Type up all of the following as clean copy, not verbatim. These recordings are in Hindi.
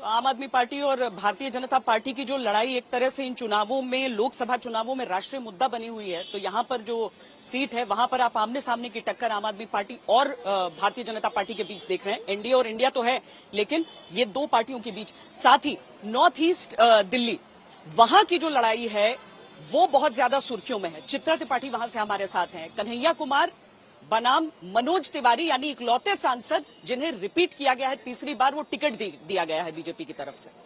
आम आदमी पार्टी और भारतीय जनता पार्टी की जो लड़ाई एक तरह से इन चुनावों में, लोकसभा चुनावों में राष्ट्रीय मुद्दा बनी हुई है, तो यहां पर जो सीट है वहां पर आप आमने सामने की टक्कर आम आदमी पार्टी और भारतीय जनता पार्टी के बीच देख रहे हैं। एनडीए और इंडिया तो है, लेकिन ये दो पार्टियों के बीच, साथ ही नॉर्थ ईस्ट दिल्ली, वहां की जो लड़ाई है वो बहुत ज्यादा सुर्खियों में है। चित्रा त्रिपाठी वहां से हमारे साथ हैं। कन्हैया कुमार बनाम मनोज तिवारी, यानी इकलौते सांसद जिन्हें रिपीट किया गया है, तीसरी बार वो टिकट दिया गया है बीजेपी की तरफ से।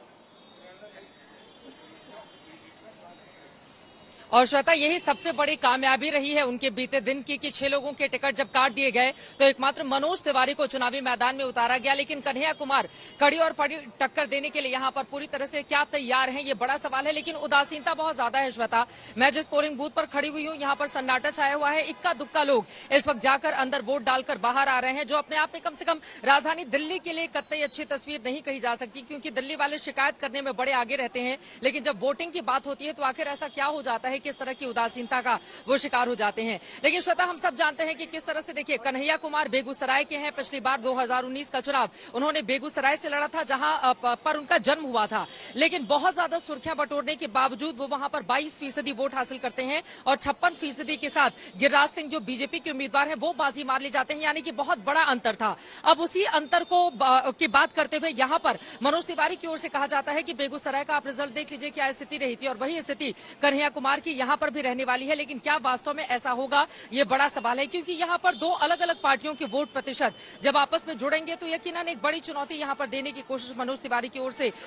और श्वेता, यही सबसे बड़ी कामयाबी रही है उनके बीते दिन की कि 6 लोगों के टिकट जब काट दिए गए तो एकमात्र मनोज तिवारी को चुनावी मैदान में उतारा गया। लेकिन कन्हैया कुमार कड़ी और पड़ी टक्कर देने के लिए यहां पर पूरी तरह से क्या तैयार हैं, ये बड़ा सवाल है। लेकिन उदासीनता बहुत ज्यादा है श्वेता। मैं जिस पोलिंग बूथ पर खड़ी हुई हूं, यहां पर सन्नाटा छाया हुआ है। इक्का दुक्का लोग इस वक्त जाकर अंदर वोट डालकर बाहर आ रहे हैं, जो अपने आप में कम से कम राजधानी दिल्ली के लिए कतई अच्छी तस्वीर नहीं कही जा सकती, क्योंकि दिल्ली वाले शिकायत करने में बड़े आगे रहते हैं। लेकिन जब वोटिंग की बात होती है तो आखिर ऐसा क्या हो जाता है, किस तरह की उदासीनता का वो शिकार हो जाते हैं। लेकिन श्वेता, हम सब जानते हैं कि किस तरह से, देखिए, कन्हैया कुमार बेगूसराय के हैं। पिछली बार 2019 का चुनाव उन्होंने बेगूसराय से लड़ा था, जहां पर उनका जन्म हुआ था। लेकिन बहुत ज्यादा सुर्खियां बटोरने के बावजूद वो वहां पर 22% वोट हासिल करते हैं और 56% के साथ गिरिराज सिंह, जो बीजेपी के उम्मीदवार हैं, वो बाजी मार ले जाते हैं। यानी कि बहुत बड़ा अंतर था। अब उसी अंतर की बात करते हुए यहां पर मनोज तिवारी की ओर से कहा जाता है कि बेगूसराय का आप रिजल्ट देख लीजिए, क्या स्थिति रही थी, और वही स्थिति कन्हैया कुमार की यहां पर भी रहने वाली है। लेकिन क्या वास्तव में ऐसा होगा, ये बड़ा सवाल है, क्योंकि यहां पर दो अलग अलग पार्टियों के वोट प्रतिशत जब आपस में जुड़ेंगे तो यकीनन एक बड़ी चुनौती यहां पर देने की कोशिश मनोज तिवारी की ओर से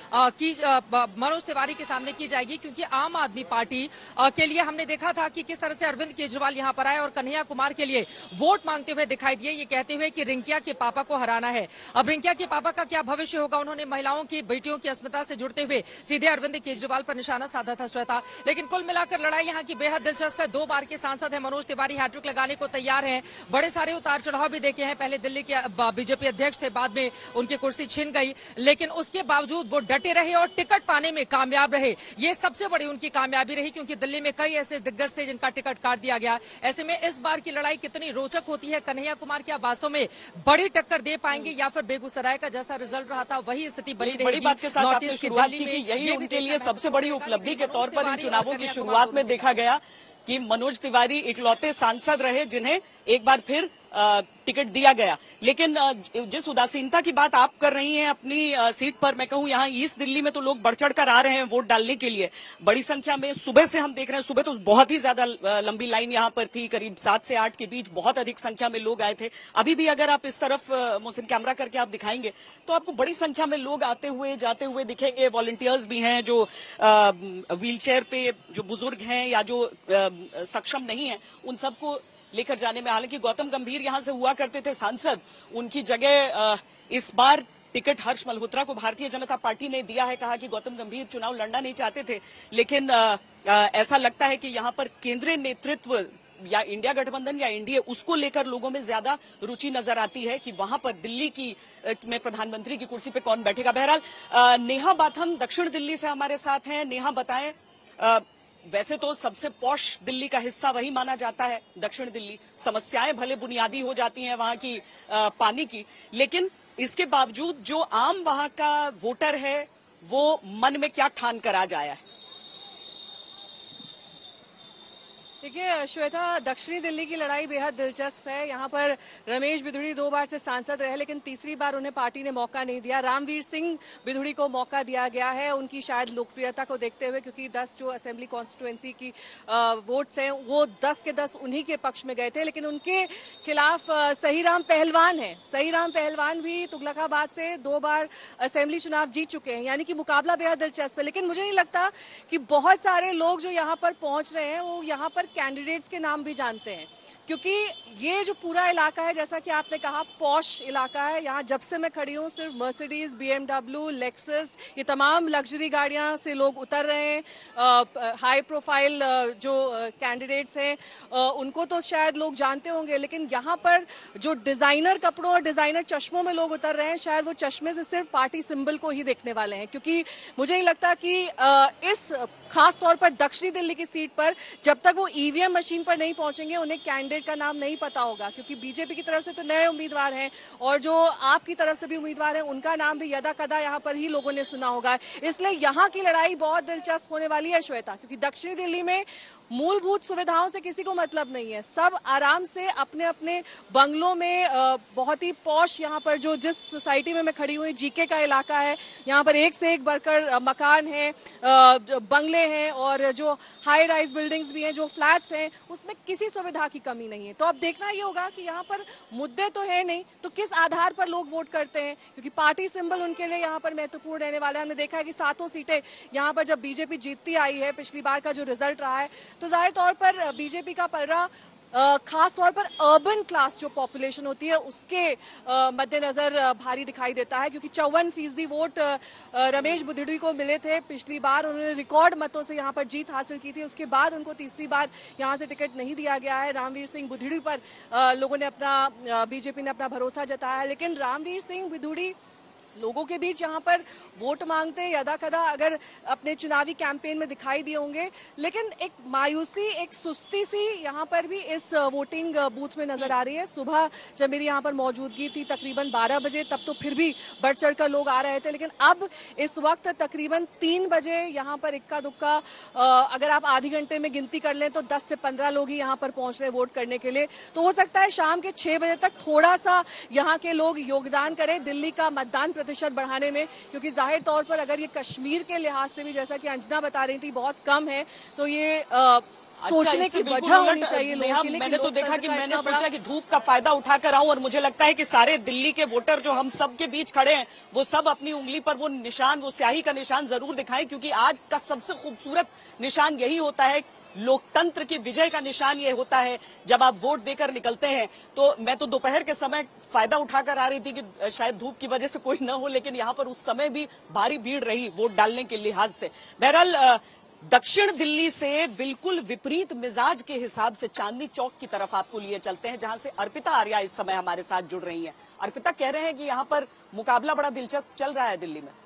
मनोज तिवारी के सामने की जाएगी। क्योंकि आम आदमी पार्टी के लिए हमने देखा था कि किस तरह से अरविंद केजरीवाल यहां पर आए और कन्हैया कुमार के लिए वोट मांगते हुए दिखाई दिए, ये कहते हुए कि रिंकिया के पापा को हराना है। अब रिंकिया के पापा का क्या भविष्य होगा, उन्होंने महिलाओं की, बेटियों की अस्मिता से जुड़ते हुए सीधे अरविंद केजरीवाल पर निशाना साधा था श्वेता। लेकिन कुल मिलाकर लड़ाई यहाँ की बेहद दिलचस्प है। 2 बार के सांसद हैं मनोज तिवारी, हैट्रिक लगाने को तैयार हैं। बड़े सारे उतार चढ़ाव भी देखे हैं। पहले दिल्ली के बीजेपी अध्यक्ष थे, बाद में उनकी कुर्सी छिन गई, लेकिन उसके बावजूद वो डटे रहे और टिकट पाने में कामयाब रहे। ये सबसे बड़ी उनकी कामयाबी रही, क्योंकि दिल्ली में कई ऐसे दिग्गज थे जिनका टिकट काट दिया गया। ऐसे में इस बार की लड़ाई कितनी रोचक होती है। कन्हैया कुमार क्या वास्तव में बड़ी टक्कर दे पाएंगे, या फिर बेगूसराय का जैसा रिजल्ट रहा था वही स्थिति बनी रहेगी। बड़ी बात के साथ आपने शुरुआत की कि यही उनके लिए सबसे बड़ी उपलब्धि के तौर पर इन चुनावों की शुरुआत में देखा गया कि मनोज तिवारी इकलौते सांसद रहे जिन्हें एक बार फिर टिकट दिया गया। लेकिन जिस उदासीनता की बात आप कर रही हैं अपनी सीट पर, मैं कहूं यहाँ ईस्ट दिल्ली में तो लोग बढ़ चढ़ कर आ रहे हैं वोट डालने के लिए। बड़ी संख्या में सुबह से हम देख रहे हैं, सुबह तो बहुत ही ज्यादा लंबी लाइन यहाँ पर थी, करीब 7 से 8 के बीच बहुत अधिक संख्या में लोग आए थे। अभी भी अगर आप इस तरफ मोहसिन कैमरा करके आप दिखाएंगे तो आपको बड़ी संख्या में लोग आते हुए जाते हुए दिखेंगे। वॉलंटियर्स भी हैं जो व्हील चेयर पे जो बुजुर्ग हैं या जो सक्षम नहीं है, उन सबको लेकर जाने में, हालांकि गौतम गंभीर यहां से हुआ करते थे सांसद, उनकी जगह इस बार टिकट हर्ष मल्होत्रा को भारतीय जनता पार्टी ने दिया है। कहा कि गौतम गंभीर चुनाव लड़ना नहीं चाहते थे, लेकिन ऐसा लगता है कि यहां पर केंद्रीय नेतृत्व या इंडिया गठबंधन या एनडीए, उसको लेकर लोगों में ज्यादा रुचि नजर आती है कि वहां पर दिल्ली की में प्रधानमंत्री की कुर्सी पे कौन बैठेगा। बहरहाल नेहा बाथम दक्षिण दिल्ली से हमारे साथ हैं। नेहा, बताएं, वैसे तो सबसे पॉश दिल्ली का हिस्सा वही माना जाता है दक्षिण दिल्ली। समस्याएं भले बुनियादी हो जाती हैं वहां की पानी की, लेकिन इसके बावजूद जो आम वहां का वोटर है वो मन में क्या ठान कर आ जाया है? देखिए श्वेता, दक्षिणी दिल्ली की लड़ाई बेहद दिलचस्प है। यहाँ पर रमेश बिधुड़ी 2 बार से सांसद रहे, लेकिन तीसरी बार उन्हें पार्टी ने मौका नहीं दिया। रामवीर सिंह बिधुड़ी को मौका दिया गया है, उनकी शायद लोकप्रियता को देखते हुए, क्योंकि 10 जो असेंबली कॉन्स्टिट्यूएंसी की वोट्स हैं वो 10 के 10 उन्हीं के पक्ष में गए थे। लेकिन उनके खिलाफ सहीराम पहलवान है। सहीराम पहलवान भी तुगलकाबाद से 2 बार असेंबली चुनाव जीत चुके हैं, यानी कि मुकाबला बेहद दिलचस्प है। लेकिन मुझे नहीं लगता कि बहुत सारे लोग जो यहाँ पर पहुंच रहे हैं वो यहाँ पर कैंडिडेट्स के नाम भी जानते हैं, क्योंकि ये जो पूरा इलाका है, जैसा कि आपने कहा, पॉश इलाका है। यहाँ जब से मैं खड़ी हूँ सिर्फ मर्सिडीज, बीएमडब्ल्यू, लेक्सस, ये तमाम लग्जरी गाड़ियाँ से लोग उतर रहे हैं। हाई प्रोफाइल जो कैंडिडेट्स हैं उनको तो शायद लोग जानते होंगे, लेकिन यहाँ पर जो डिजाइनर कपड़ों और डिजाइनर चश्मों में लोग उतर रहे हैं, शायद वो चश्मे से सिर्फ पार्टी सिंबल को ही देखने वाले हैं। क्योंकि मुझे नहीं लगता कि इस खास तौर पर दक्षिणी दिल्ली की सीट पर जब तक वो ईवीएम मशीन पर नहीं पहुंचेंगे, उन्हें कैंडिडेट का नाम नहीं पता होगा, क्योंकि बीजेपी की तरफ से तो नए उम्मीदवार हैं और जो आपकी तरफ से भी उम्मीदवार हैं उनका नाम भी यदा कदा यहाँ पर ही लोगों ने सुना होगा। इसलिए यहाँ की लड़ाई बहुत दिलचस्प होने वाली है श्वेता, क्योंकि दक्षिणी दिल्ली में मूलभूत सुविधाओं से किसी को मतलब नहीं है। सब आराम से अपने अपने बंगलों में, बहुत ही पॉश यहाँ पर जो जिस सोसाइटी में मैं खड़ी हुई, जीके का इलाका है, यहाँ पर एक से एक बढ़कर मकान है, बंगले हैं और जो हाई राइज बिल्डिंग्स भी हैं, जो फ्लैट्स हैं, उसमें किसी सुविधा की कमी नहीं है। तो अब देखना ये होगा कि यहाँ पर मुद्दे तो है नहीं, तो किस आधार पर लोग वोट करते हैं, क्योंकि पार्टी सिंबल उनके लिए यहाँ पर महत्वपूर्ण रहने वाला है। हमने देखा है कि 7 सीटें यहाँ पर जब बीजेपी जीतती आई है, पिछली बार का जो रिजल्ट रहा है, तो जाहिर तौर पर बीजेपी का पलड़ा खास तौर पर अर्बन क्लास जो पॉपुलेशन होती है उसके मद्देनजर भारी दिखाई देता है, क्योंकि 54% वोट रमेश बुधिड़ी को मिले थे पिछली बार। उन्होंने रिकॉर्ड मतों से यहाँ पर जीत हासिल की थी। उसके बाद उनको तीसरी बार यहाँ से टिकट नहीं दिया गया है। रामवीर सिंह बुधिड़ी पर लोगों ने बीजेपी ने अपना भरोसा जताया है, लेकिन रामवीर सिंह बुधिड़ी लोगों के बीच यहाँ पर वोट मांगते यदा कदा अगर अपने चुनावी कैंपेन में दिखाई दिए होंगे, लेकिन एक मायूसी, एक सुस्ती सी यहाँ पर भी इस वोटिंग बूथ में नजर आ रही है। सुबह जब मेरी यहाँ पर मौजूदगी थी तकरीबन 12 बजे, तब तो फिर भी बढ़ चढ़ कर लोग आ रहे थे, लेकिन अब इस वक्त तकरीबन 3 बजे यहाँ पर इक्का दुक्का, अगर आप आधे घंटे में गिनती कर लें तो 10 से 15 लोग ही यहाँ पर पहुंच रहे वोट करने के लिए। तो हो सकता है शाम के 6 बजे तक थोड़ा सा यहाँ के लोग योगदान करें दिल्ली का मतदान प्रतिशत बढ़ाने में, क्योंकि जाहिर तौर पर अगर ये कश्मीर के लिहाज से भी, जैसा कि अंजना बता रही थी, बहुत कम है, तो ये सोचने की वजह होनी चाहिए लोगों के लिए। मैंने तो देखा कि मैंने सोचा कि धूप का फायदा उठाकर आऊं, और मुझे लगता है कि सारे दिल्ली के वोटर जो हम सब के बीच खड़े हैं वो सब अपनी उंगली पर वो निशान, वो स्याही का निशान जरूर दिखाएं, क्योंकि आज का सबसे खूबसूरत निशान यही होता है। लोकतंत्र की विजय का निशान ये होता है जब आप वोट देकर निकलते हैं। तो मैं तो दोपहर के समय फायदा उठाकर आ रही थी कि शायद धूप की वजह से कोई न हो, लेकिन यहाँ पर उस समय भी भारी भीड़ रही वोट डालने के लिहाज से। बहरहाल दक्षिण दिल्ली से बिल्कुल विपरीत मिजाज के हिसाब से चांदनी चौक की तरफ आपको लिए चलते हैं, जहां से अर्पिता आर्या इस समय हमारे साथ जुड़ रही हैं। अर्पिता, कह रहे हैं कि यहाँ पर मुकाबला बड़ा दिलचस्प चल रहा है दिल्ली में।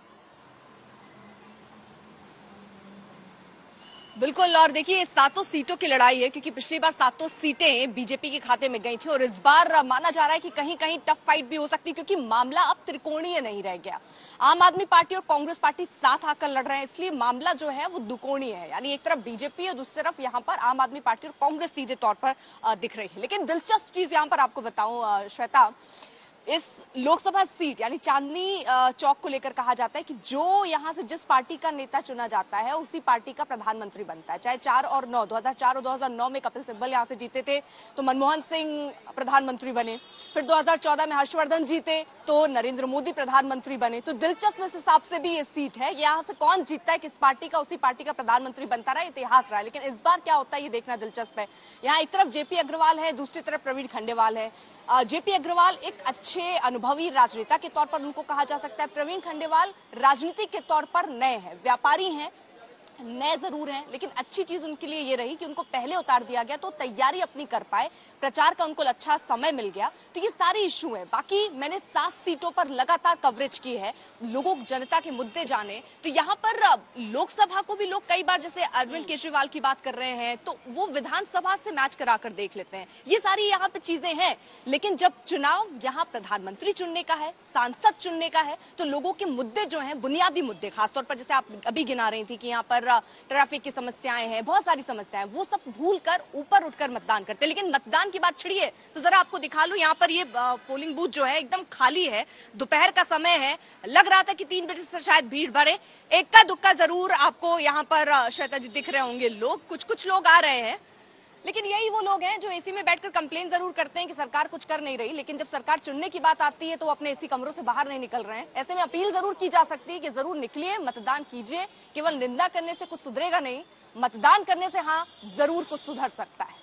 बिल्कुल, और देखिए 7 सीटों की लड़ाई है, क्योंकि पिछली बार 7 सीटें बीजेपी के खाते में गई थी और इस बार माना जा रहा है कि कहीं कहीं टफ फाइट भी हो सकती है, क्योंकि मामला अब त्रिकोणीय नहीं रह गया। आम आदमी पार्टी और कांग्रेस पार्टी साथ आकर लड़ रहे हैं, इसलिए मामला जो है वो दुकोणीय है, यानी एक तरफ बीजेपी और दूसरी तरफ यहाँ पर आम आदमी पार्टी और कांग्रेस सीधे तौर पर दिख रही है। लेकिन दिलचस्प चीज यहाँ पर आपको बताऊं श्वेता, इस लोकसभा सीट यानी चांदनी चौक को लेकर कहा जाता है कि जो यहां से जिस पार्टी का नेता चुना जाता है उसी पार्टी का प्रधानमंत्री बनता है। चाहे 4 और 9, 2004 और 2009 में कपिल सिब्बल यहां से जीते थे तो मनमोहन सिंह प्रधानमंत्री बने, फिर 2014 में हर्षवर्धन जीते तो नरेंद्र मोदी प्रधानमंत्री बने। तो दिलचस्प इस हिसाब से भी ये सीट है, यहाँ से कौन जीतता है, किस पार्टी का उसी पार्टी का प्रधानमंत्री बनता रहा, इतिहास रहा है। लेकिन इस बार क्या होता है ये देखना दिलचस्प है। यहाँ एक तरफ जेपी अग्रवाल है, दूसरी तरफ प्रवीण खंडेवाल है। जेपी अग्रवाल एक अच्छे अनुभवी राजनेता के तौर पर उनको कहा जा सकता है। प्रवीण खंडेवाल राजनीति के तौर पर नए हैं, व्यापारी हैं, नए जरूर हैं, लेकिन अच्छी चीज उनके लिए ये रही कि उनको पहले उतार दिया गया तो तैयारी अपनी कर पाए, प्रचार का उनको अच्छा समय मिल गया। तो ये सारी इश्यू है। बाकी मैंने 7 सीटों पर लगातार कवरेज की है, लोगों जनता के मुद्दे जाने। तो यहाँ पर लोकसभा को भी लोग कई बार, जैसे अरविंद केजरीवाल की बात कर रहे हैं, तो वो विधानसभा से मैच कराकर देख लेते हैं। ये सारी यहाँ पे चीजें हैं, लेकिन जब चुनाव यहाँ प्रधानमंत्री चुनने का है, सांसद चुनने का है, तो लोगों के मुद्दे जो हैं, बुनियादी मुद्दे, खासतौर पर जैसे आप अभी गिना रही थी कि यहाँ पर ट्रैफिक की समस्याएं हैं, बहुत सारी समस्याएं, वो सब भूलकर ऊपर उठकर मतदान करते हैं। लेकिन मतदान की बात छिड़िए तो जरा आपको दिखा लूं, यहाँ पर ये पोलिंग बूथ जो है एकदम खाली है, दोपहर का समय है, लग रहा था कि 3 बजे से शायद भीड़ बढ़े। इक्का दुक्का जरूर आपको यहाँ पर श्वेता जी दिख रहे होंगे लोग, कुछ लोग आ रहे हैं, लेकिन यही वो लोग हैं जो एसी में बैठकर कंप्लेन जरूर करते हैं कि सरकार कुछ कर नहीं रही, लेकिन जब सरकार चुनने की बात आती है तो वो अपने एसी कमरों से बाहर नहीं निकल रहे हैं। ऐसे में अपील जरूर की जा सकती है कि जरूर निकलिए, मतदान कीजिए। केवल निंदा करने से कुछ सुधरेगा नहीं, मतदान करने से हाँ जरूर कुछ सुधर सकता है।